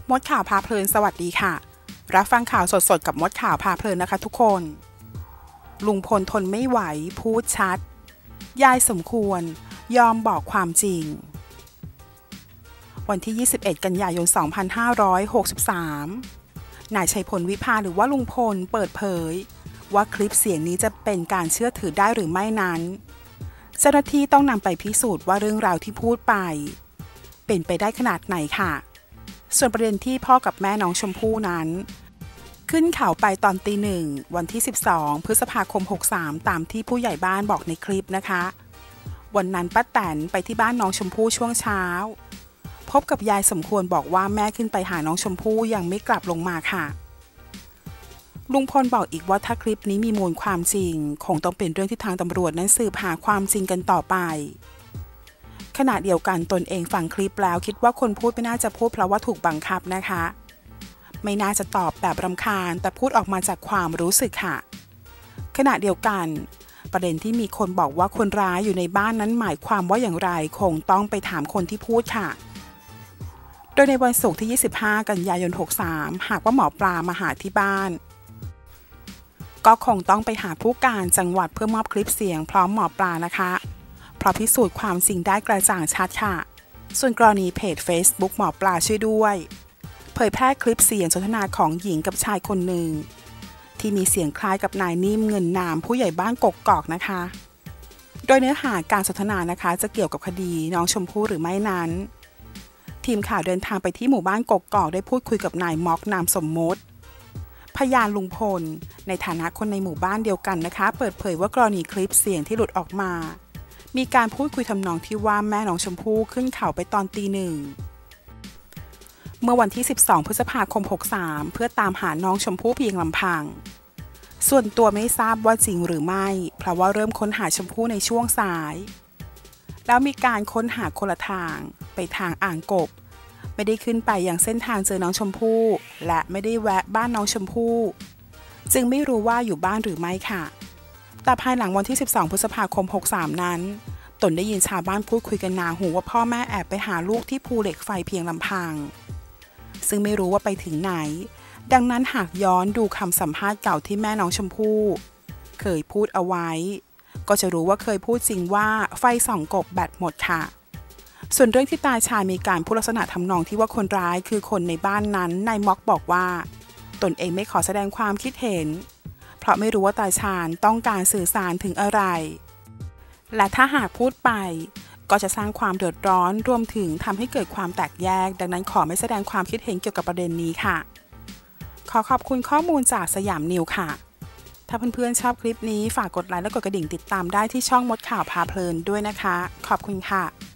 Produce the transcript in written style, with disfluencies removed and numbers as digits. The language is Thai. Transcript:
มดข่าวพาเพลินสวัสดีค่ะรับฟังข่าวสดๆกับมดข่าวพาเพลินนะคะทุกคนลุงพลทนไม่ไหวพูดชัดยายสมควรยอมบอกความจริงวันที่ 21 กันยายน 2563 นายชัยพลวิภาหรือว่าลุงพลเปิดเผยว่าคลิปเสียงนี้จะเป็นการเชื่อถือได้หรือไม่นั้นเจ้าหน้าที่ต้องนำไปพิสูจน์ว่าเรื่องราวที่พูดไปเป็นไปได้ขนาดไหนค่ะส่วนประเด็นที่พ่อกับแม่น้องชมพู่นั้นขึ้นเขาไปตอนตี 1วันที่ 12 พฤษภาคม 63ตามที่ผู้ใหญ่บ้านบอกในคลิปนะคะวันนั้นป้าแตนไปที่บ้านน้องชมพู่ช่วงเช้าพบกับยายสมควรบอกว่าแม่ขึ้นไปหาน้องชมพู่ยังไม่กลับลงมาค่ะลุงพลบอกอีกว่าถ้าคลิปนี้มีมูลความจริงคงต้องเป็นเรื่องที่ทางตำรวจนั้นสืบหาความจริงกันต่อไปขณะเดียวกันตนเองฟังคลิปแล้วคิดว่าคนพูดไม่น่าจะพูดเพราะว่าถูกบังคับนะคะไม่น่าจะตอบแบบรำคาญแต่พูดออกมาจากความรู้สึกค่ะขณะเดียวกันประเด็นที่มีคนบอกว่าคนร้ายอยู่ในบ้านนั้นหมายความว่าอย่างไรคงต้องไปถามคนที่พูดค่ะโดยในวันศุกร์ที่ 25 กันยายน 63หากว่าหมอปลามาหาที่บ้านก็คงต้องไปหาผู้การจังหวัดเพื่อมอบคลิปเสียงพร้อมหมอปลานะคะเพราะพิสูจน์ความจริงได้กระจ่างชัดค่ะส่วนกรณีเพจ Facebook หมอปลาช่วยด้วยเผยแพร่คลิปเสียงสนทนาของหญิงกับชายคนหนึ่งที่มีเสียงคล้ายกับนายนิ่มเงินนามผู้ใหญ่บ้านกกอกนะคะโดยเนื้อหาการสนทนานะคะจะเกี่ยวกับคดีน้องชมพู่หรือไม่นั้นทีมข่าวเดินทางไปที่หมู่บ้านกกอกได้พูดคุยกับนายม็อกนามสมมติพยานลุงพลในฐานะคนในหมู่บ้านเดียวกันนะคะเปิดเผยว่ากรณีคลิปเสียงที่หลุดออกมามีการพูดคุยทำนองที่ว่าแม่น้องชมพู่ขึ้นเขาไปตอนตี 1เมื่อวันที่ 12 พฤษภาคม 63เพื่อตามหาน้องชมพู่เพียงลำพังส่วนตัวไม่ทราบว่าจริงหรือไม่เพราะว่าเริ่มค้นหาชมพู่ในช่วงสายแล้วมีการค้นหาคนละทางไปทางอ่างกบไม่ได้ขึ้นไปยังเส้นทางเจอน้องชมพู่และไม่ได้แวะบ้านน้องชมพู่จึงไม่รู้ว่าอยู่บ้านหรือไม่ค่ะแต่ภายหลังวันที่ 12 พฤษภาคม 63นั้นตนได้ยินชาวบ้านพูดคุยกันหนาหูว่าพ่อแม่แอบไปหาลูกที่ภูเหล็กไฟเพียงลำพังซึ่งไม่รู้ว่าไปถึงไหนดังนั้นหากย้อนดูคำสัมภาษณ์เก่าที่แม่น้องชมพู่เคยพูดเอาไว้ก็จะรู้ว่าเคยพูดจริงว่าไฟส่องกบแบตหมดค่ะส่วนเรื่องที่ตาชายมีการพูดลักษณะทำนองที่ว่าคนร้ายคือคนในบ้านนั้นนายม็อกบอกว่าตนเองไม่ขอแสดงความคิดเห็นเพราะไม่รู้ว่าตาชาญต้องการสื่อสารถึงอะไรและถ้าหากพูดไปก็จะสร้างความเดือดร้อนรวมถึงทำให้เกิดความแตกแยกดังนั้นขอไม่แสดงความคิดเห็นเกี่ยวกับประเด็นนี้ค่ะขอขอบคุณข้อมูลจากสยามนิวค่ะถ้าเพื่อนๆชอบคลิปนี้ฝากกดไลค์และกดกระดิ่งติดตามได้ที่ช่องมดข่าวพาเพลินด้วยนะคะขอบคุณค่ะ